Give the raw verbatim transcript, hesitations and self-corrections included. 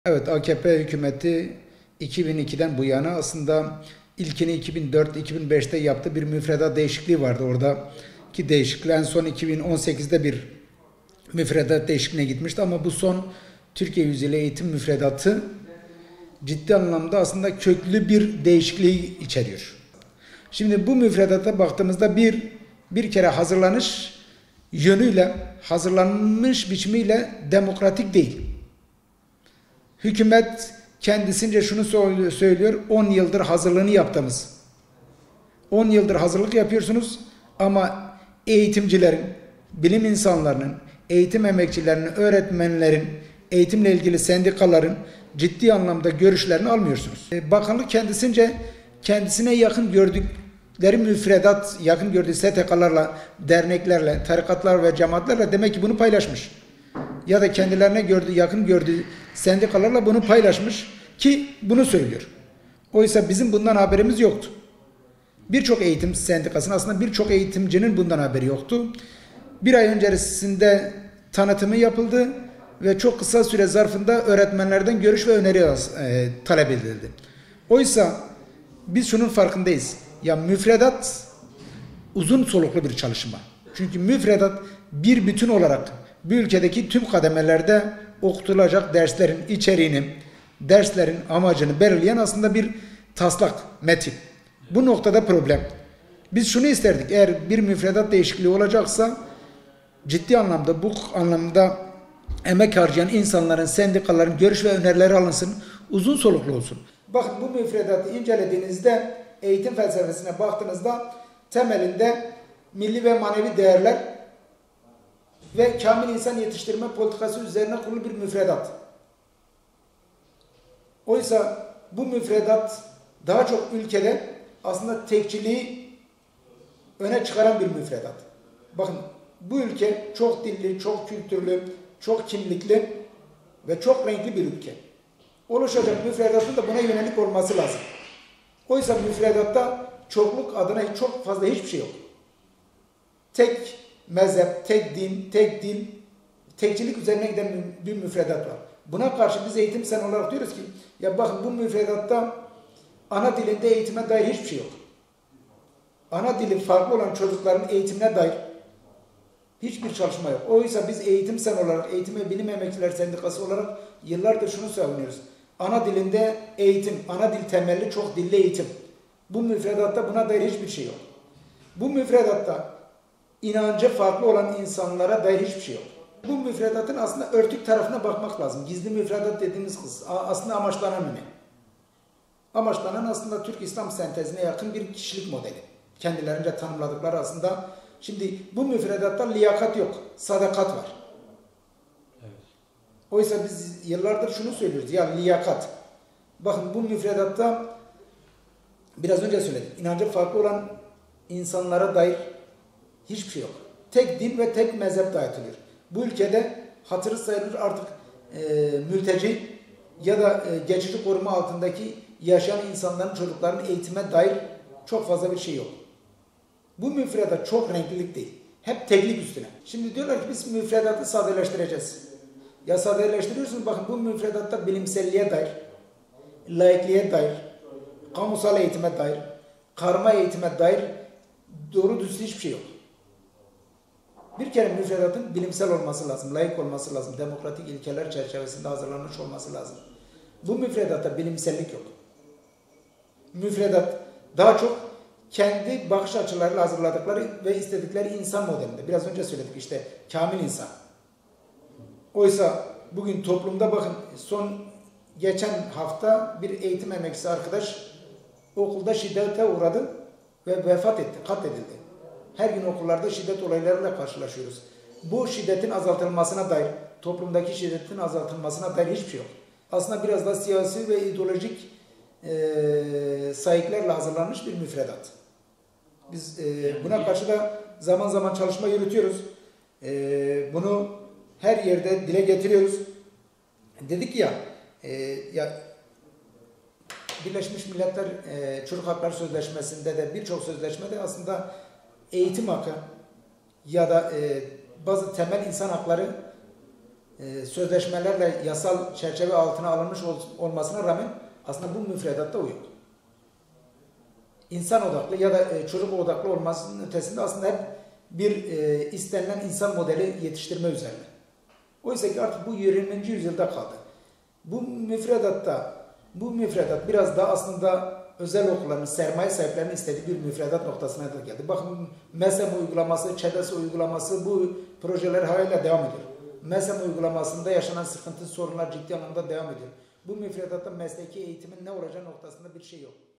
Evet, A K P hükümeti iki bin ikiden bu yana aslında ilkini iki bin dört iki bin beşte yaptığı bir müfredat değişikliği vardı. Oradaki değişikliği en son iki bin on sekizde bir müfredat değişikliğine gitmişti ama bu son Türkiye Yüzyılı Eğitim Müfredatı ciddi anlamda aslında köklü bir değişikliği içeriyor. Şimdi bu müfredata baktığımızda bir bir kere hazırlanış yönüyle, hazırlanmış biçimiyle demokratik değil. Hükümet kendisince şunu söylüyor, on yıldır hazırlığını yaptığımız. on yıldır hazırlık yapıyorsunuz ama eğitimcilerin, bilim insanlarının, eğitim emekçilerinin, öğretmenlerin, eğitimle ilgili sendikaların ciddi anlamda görüşlerini almıyorsunuz. Bakanlık kendisince kendisine yakın gördükleri müfredat, yakın gördüğü S T K'larla, derneklerle, tarikatlar ve cemaatlerle demek ki bunu paylaşmış. Ya da kendilerine gördüğü, yakın gördüğü sendikalarla bunu paylaşmış ki bunu söylüyor. Oysa bizim bundan haberimiz yoktu. Birçok eğitim sendikasının, aslında birçok eğitimcinin bundan haberi yoktu. Bir ay öncesinde tanıtımı yapıldı ve çok kısa süre zarfında öğretmenlerden görüş ve öneri e, talep edildi. Oysa biz şunun farkındayız. Ya müfredat uzun soluklu bir çalışma. Çünkü müfredat bir bütün olarak bu ülkedeki tüm kademelerde okutulacak derslerin içeriğini, derslerin amacını belirleyen aslında bir taslak, metin. Bu noktada problem. Biz şunu isterdik, eğer bir müfredat değişikliği olacaksa ciddi anlamda, bu anlamda emek harcayan insanların, sendikaların görüş ve önerileri alınsın, uzun soluklu olsun. Bakın bu müfredatı incelediğinizde, eğitim felsefesine baktığınızda temelinde milli ve manevi değerler ve kamil insan yetiştirme politikası üzerine kurulu bir müfredat. Oysa bu müfredat daha çok ülkede aslında tekçiliği öne çıkaran bir müfredat. Bakın bu ülke çok dilli, çok kültürlü, çok kimlikli ve çok renkli bir ülke. Oluşacak müfredatın da buna yönelik olması lazım. Oysa müfredatta çokluk adına çok fazla hiçbir şey yok. Tek mezhep, tek din, tek dil, tekçilik üzerine giden bir müfredat var. Buna karşı biz eğitim sen olarak diyoruz ki, ya bakın bu müfredatta ana dilinde eğitime dair hiçbir şey yok. Ana dili farklı olan çocukların eğitimine dair hiçbir çalışma yok. Oysa biz eğitim sen olarak, Eğitim ve Bilim Emekçiler Sendikası olarak yıllardır şunu savunuyoruz. Ana dilinde eğitim, ana dil temelli çok dilli eğitim. Bu müfredatta buna dair hiçbir şey yok. Bu müfredatta inancı farklı olan insanlara dair hiçbir şey yok. Bu müfredatın aslında örtük tarafına bakmak lazım. Gizli müfredat dediğimiz kız aslında amaçlanan ne? Amaçlanan aslında Türk İslam sentezine yakın bir kişilik modeli. Kendilerince tanımladıkları aslında. Şimdi bu müfredatta liyakat yok, sadakat var. Evet. Oysa biz yıllardır şunu söylüyoruz, ya liyakat. Bakın bu müfredatta biraz önce söyledik, inancı farklı olan insanlara dair hiçbir şey yok. Tek din ve tek mezhep dayatılıyor. Bu ülkede hatırı sayılır artık e, mülteci ya da e, geçici koruma altındaki yaşayan insanların, çocukların eğitime dair çok fazla bir şey yok. Bu müfredat çok renklilik değil. Hep teklik üstüne. Şimdi diyorlar ki biz müfredatı sadeleştireceğiz. Ya sadeleştiriyorsunuz, bakın bu müfredatta bilimselliğe dair, laikliğe dair, kamusal eğitime dair, karma eğitime dair doğru düzgün hiçbir şey yok. Bir kere müfredatın bilimsel olması lazım, laik olması lazım, demokratik ilkeler çerçevesinde hazırlanmış olması lazım. Bu müfredatta bilimsellik yok. Müfredat daha çok kendi bakış açılarıyla hazırladıkları ve istedikleri insan modelinde. Biraz önce söyledik işte, kamil insan. Oysa bugün toplumda bakın, son geçen hafta bir eğitim emekçisi arkadaş okulda şiddete uğradı ve vefat etti, katledildi. Her gün okullarda şiddet olaylarıyla karşılaşıyoruz. Bu şiddetin azaltılmasına dair, toplumdaki şiddetin azaltılmasına dair hiçbir şey yok. Aslında biraz da siyasi ve ideolojik e, sayıklarla hazırlanmış bir müfredat. Biz e, buna karşı da zaman zaman çalışma yürütüyoruz. E, bunu her yerde dile getiriyoruz. Dedik ya, e, ya Birleşmiş Milletler e, Çocuk Hakları Sözleşmesi'nde de birçok sözleşmede aslında eğitim hakkı ya da e, bazı temel insan hakları e, sözleşmelerle yasal çerçeve altına alınmış ol, olmasına rağmen aslında bu müfredatta o yok. İnsan odaklı ya da e, çocuk odaklı olmasının ötesinde aslında hep bir e, istenilen insan modeli yetiştirme üzerine. Oysa ki artık bu yirminci yüzyılda kaldı. Bu müfredatta, bu müfredat biraz daha aslında özel okulların, sermaye sahiplerinin istediği bir müfredat noktasına da geldi. Bakın MESEM uygulaması, ÇEDES uygulaması bu projeler hala devam ediyor. MESEM uygulamasında yaşanan sıkıntı, sorunlar ciddi anlamda devam ediyor. Bu müfredatta mesleki eğitimin ne olacağı noktasında bir şey yok.